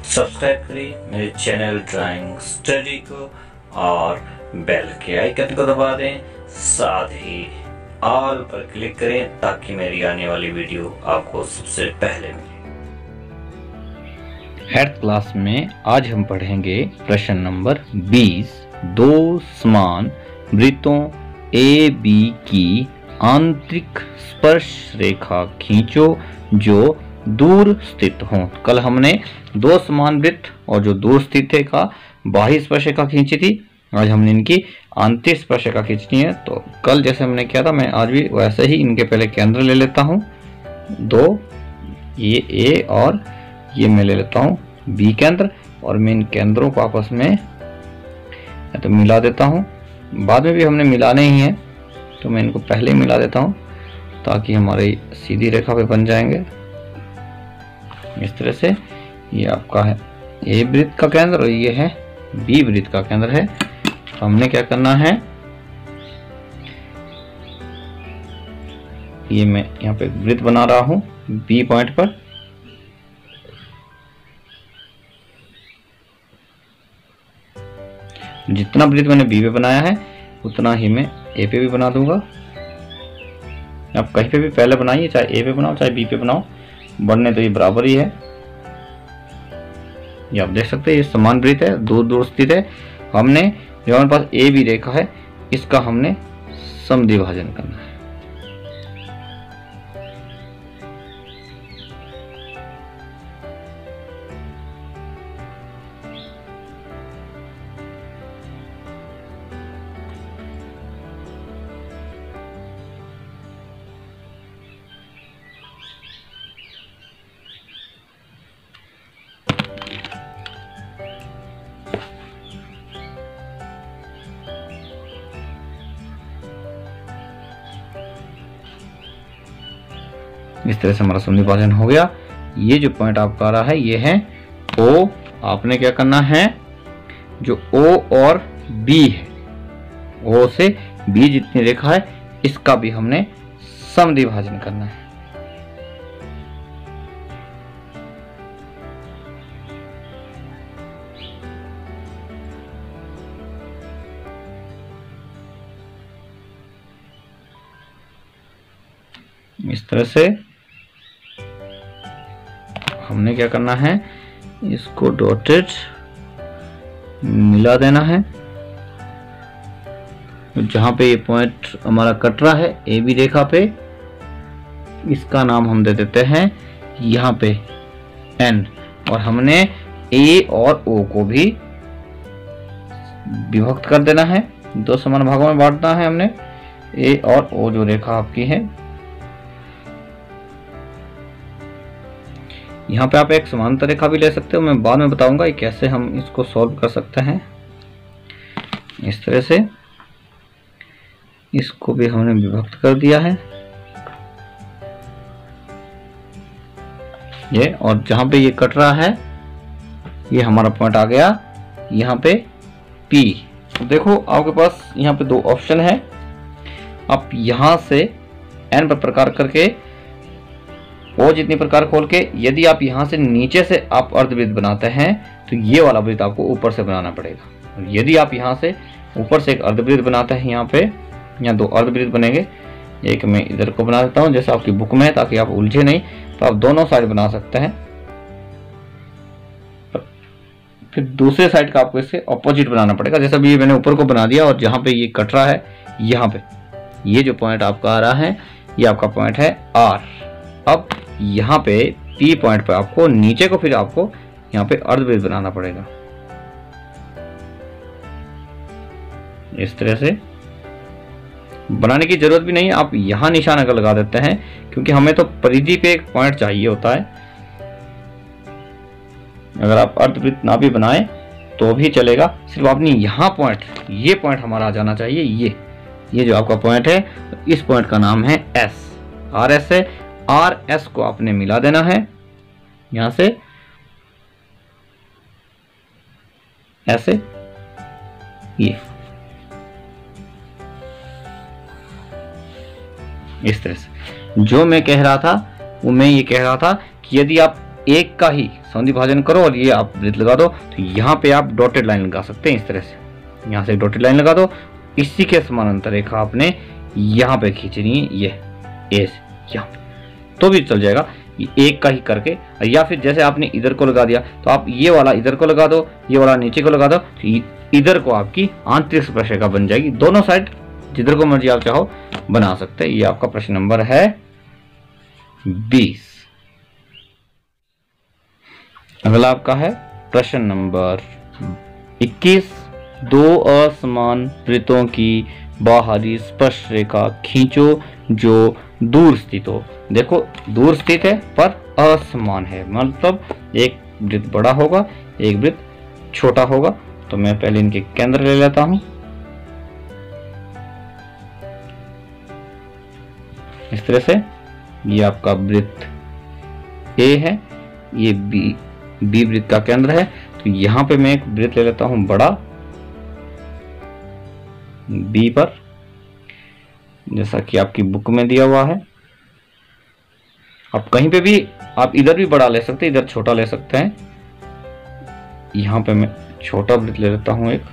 Subscribe करें मेरे channel drawing study को और बेल के आइकन को दबा दें, साथ ही ऑल पर क्लिक करें ताकि मेरी आने वाली वीडियो आपको सबसे पहले मिले। हेल्थ क्लास में आज हम पढ़ेंगे प्रश्न नंबर 20। दो समान वृत्तों ए बी की आंतरिक स्पर्श रेखा खींचो जो दूर स्थित हो। कल हमने दो समान वृत्त और जो दूर स्थित है का बाह्य स्पर्श रेखा खींची थी। आज हमने इनकी आंतरिक स्पर्श रेखा खींचनी है। तो कल जैसे हमने किया था, मैं आज भी वैसे ही इनके पहले केंद्र ले लेता हूँ। दो, ये ए और ये मैं ले लेता हूँ बी केंद्र, और मैं इन केंद्रों को आपस में तो मिला देता हूँ। बाद में भी हमने मिलाने ही है, तो मैं इनको पहले मिला देता हूँ ताकि हमारी सीधी रेखा पे बन जाएंगे। इस तरह से ये आपका है ए वृत्त का केंद्र और ये है बी वृत्त का केंद्र है। तो हमने क्या करना है, ये मैं यहाँ पे वृत्त बना रहा हूँ बी पॉइंट पर। जितना वृत्त मैंने बी पे बनाया है उतना ही मैं ए पे भी बना दूंगा। आप कहीं पे भी पहले बनाइए, चाहे ए पे बनाओ चाहे बी पे बनाओ, बनने तो ये बराबर ही है। ये आप देख सकते हैं ये समान वृत्त है, दूर दूर स्थित है। हमने जो हमारे पास ए बी रेखा है इसका हमने समद्विभाजन करना है। इस तरह से हमारा समद्विभाजन हो गया। ये जो पॉइंट आपका आ रहा है ये है O। आपने क्या करना है, जो O और B है, O से B जितनी रेखा है इसका भी हमने समद्विभाजन करना है। इस तरह से हमने क्या करना है, इसको डॉटेड मिला देना है। जहां पे ये पॉइंट हमारा कट रहा है ए बी रेखा पे, इसका नाम हम दे देते हैं यहाँ पे N, और हमने ए और O को भी विभक्त कर देना है, दो समान भागों में बांटना है हमने। ए और O जो रेखा आपकी है, यहाँ पे आप एक समांतर रेखा भी ले सकते हो, मैं बाद में बताऊंगा ये कैसे हम इसको सॉल्व कर सकते हैं। इस तरह से इसको भी हमने विभक्त कर दिया है ये, और जहां पे ये कट रहा है ये हमारा पॉइंट आ गया यहाँ पे P। तो देखो आपके पास यहाँ पे दो ऑप्शन है। आप यहां से N पर प्रकार करके O जितनी प्रकार खोल के, यदि आप यहाँ से नीचे से आप अर्धवृत्त बनाते हैं तो ये वाला वृत्त आपको ऊपर से बनाना पड़ेगा। और यदि आप यहाँ से ऊपर से एक अर्धवृत्त बनाते हैं, यहाँ पे यहाँ दो अर्धवृत्त बनेंगे। एक मैं इधर को बना देता हूँ जैसे आपकी बुक में है, ताकि आप उलझे नहीं। तो आप दोनों साइड बना सकते हैं। फिर दूसरे साइड का आपको इससे ऑपोजिट बनाना पड़ेगा। जैसा भी मैंने ऊपर को बना दिया, और जहाँ पे ये कट रहा है यहाँ पे ये जो पॉइंट आपका आ रहा है ये आपका पॉइंट है R। अब यहाँ पे P पॉइंट पे आपको नीचे को फिर आपको यहाँ पे अर्धवृत्त बनाना पड़ेगा। इस तरह से बनाने की जरूरत भी नहीं है, आप यहाँ निशान अगर लगा देते हैं, क्योंकि हमें तो परिधि पे एक पॉइंट चाहिए होता है। अगर आप अर्धवृत्त ना भी बनाए तो भी चलेगा, सिर्फ आपने यहाँ पॉइंट, ये पॉइंट हमारा आ जाना चाहिए। ये जो आपका पॉइंट है, इस पॉइंट का नाम है S। RS है, RS को आपने मिला देना है यहां से ऐसे। ये इस तरह से जो मैं कह रहा था वो मैं ये कह रहा था कि यदि आप एक का ही समुद्री भाजन करो और ये आप वृत्त लगा दो, तो यहाँ पे आप डॉटेड लाइन लगा सकते हैं इस तरह से। यहाँ से डॉटेड लाइन लगा दो, इसी के समानांतर रेखा आपने यहाँ पे खींचनी है, ये एस यहाँ तो भी चल जाएगा, एक का ही करके। या फिर जैसे आपने इधर को लगा दिया तो आप ये वाला इधर को लगा दो, ये वाला नीचे को लगा दो, तो इधर को आपकी आंतरिक स्पर्शरेखा बन जाएगी। दोनों साइड जिधर को मर्जी आप चाहो बना सकते हैं। ये आपका प्रश्न नंबर है 20। अगला आपका है प्रश्न नंबर 21। दो असमान वृत्तों की बाहरी स्पर्श रेखा खींचो जो दूर स्थित हो। देखो दूर स्थित है पर असमान है, मतलब एक वृत्त बड़ा होगा, एक वृत्त छोटा होगा। तो मैं पहले इनके केंद्र ले लेता हूं इस तरह से। ये आपका वृत्त ए है, ये बी वृत्त का केंद्र है। तो यहां पे मैं एक वृत्त ले लेता हूं बड़ा बी पर, जैसा कि आपकी बुक में दिया हुआ है। आप कहीं पे भी, आप इधर भी बड़ा ले सकते हैं, इधर छोटा ले सकते हैं। यहां पे मैं छोटा वृत्त ले लेता हूं एक।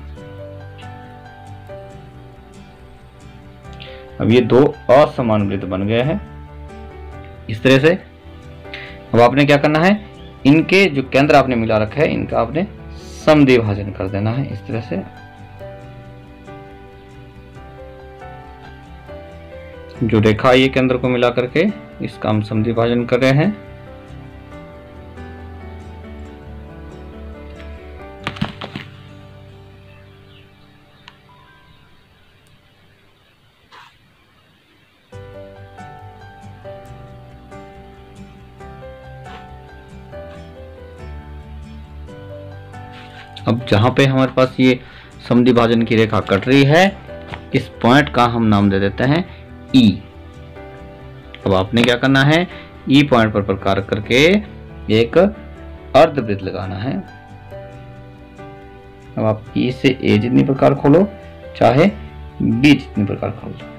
अब ये दो असमान वृत्त बन गए हैं इस तरह से। अब आपने क्या करना है, इनके जो केंद्र आपने मिला रखा है इनका आपने समद्विभाजन कर देना है इस तरह से। जो रेखा ये केंद्र को मिला करके इसका हम समद्विभाजन कर रहे हैं। अब जहां पे हमारे पास ये समद्विभाजन की रेखा कट रही है, इस पॉइंट का हम नाम दे देते हैं ई। अब आपने क्या करना है, ई पॉइंट पर प्रकार करके एक अर्धवृत्त लगाना है। अब आप ई से ए जितनी प्रकार खोलो, चाहे बी जितनी प्रकार खोलो।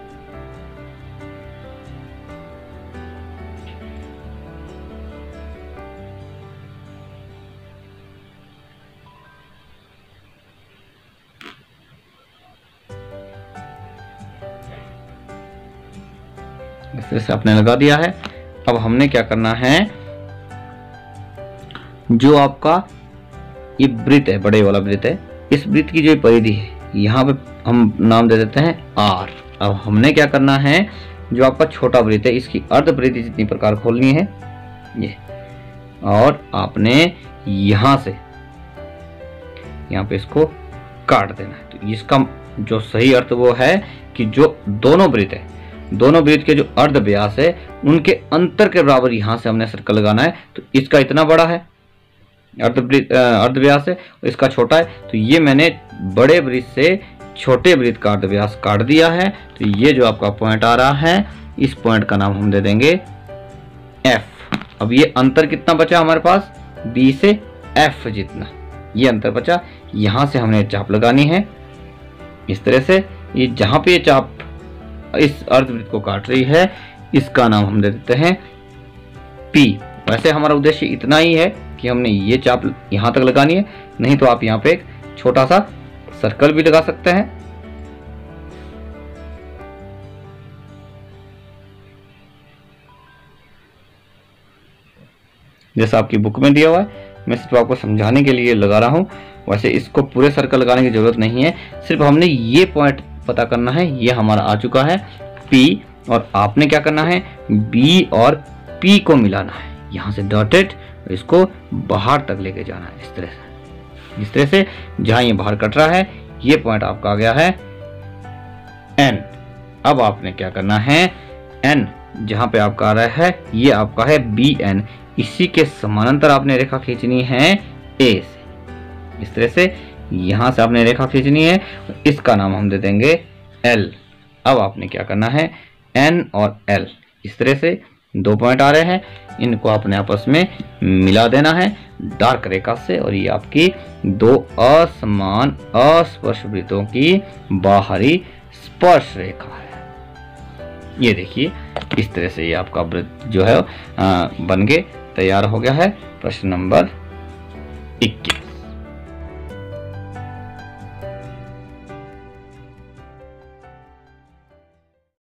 इस तरह से आपने लगा दिया है। अब हमने क्या करना है, जो आपका ये वृत्त है, बड़े वाला वृत्त है, इस वृत्त की जो परिधि है यहाँ पे हम नाम दे देते हैं आर। अब हमने क्या करना है, जो आपका छोटा वृत्त है इसकी अर्ध परिधि जितनी प्रकार खोलनी है ये, और आपने यहां से यहाँ पे इसको काट देना है। तो इसका जो सही अर्थ वो है कि जो दोनों वृत्त है, दोनों वृत्त के जो अर्ध व्यास है उनके अंतर के बराबर यहां से हमने सर्कल लगाना है। तो इसका इतना बड़ा है अर्ध व्यास है, इसका छोटा है, तो ये मैंने बड़े वृत्त से छोटे वृत्त का अर्ध व्यास काट दिया है। तो ये जो आपका पॉइंट आ रहा है, इस पॉइंट का नाम हम दे देंगे एफ। अब ये अंतर कितना बचा हमारे पास, बी से एफ जितना ये अंतर बचा, यहां से हमने चाप लगानी है इस तरह से। ये जहां पे ये चाप इस अर्धवृत्त को काट रही है, इसका नाम हम दे देते हैं पी। वैसे हमारा उद्देश्य इतना ही है कि हमने ये चाप यहां तक लगानी है, नहीं तो आप यहां पे एक छोटा सा सर्कल भी लगा सकते हैं। जैसा आपकी बुक में दिया हुआ है, मैं सिर्फ आपको समझाने के लिए लगा रहा हूं। वैसे इसको पूरे सर्कल लगाने की जरूरत नहीं है, सिर्फ हमने ये पॉइंट पता करना है। ये हमारा आ चुका है P, और आपने क्या करना है, B और P को मिलाना है यहां से डॉटेड, इसको बाहर तक लेके जाना है इस तरह से। जहां ये बाहर कट रहा है, ये पॉइंट आपका आ गया है N। अब आपने क्या करना है, N जहां पे आपका आ रहा है ये आपका है BN, इसी के समानांतर आपने रेखा खींचनी है A से इस तरह से। यहां से आपने रेखा खींचनी है, इसका नाम हम दे देंगे L। अब आपने क्या करना है, N और L इस तरह से दो पॉइंट आ रहे हैं, इनको आपने आपस में मिला देना है डार्क रेखा से, और ये आपकी दो असमान अस्पर्श वृत्तों की बाहरी स्पर्श रेखा है। ये देखिए इस तरह से ये आपका वृत्त जो है बन के तैयार हो गया है प्रश्न नंबर 21।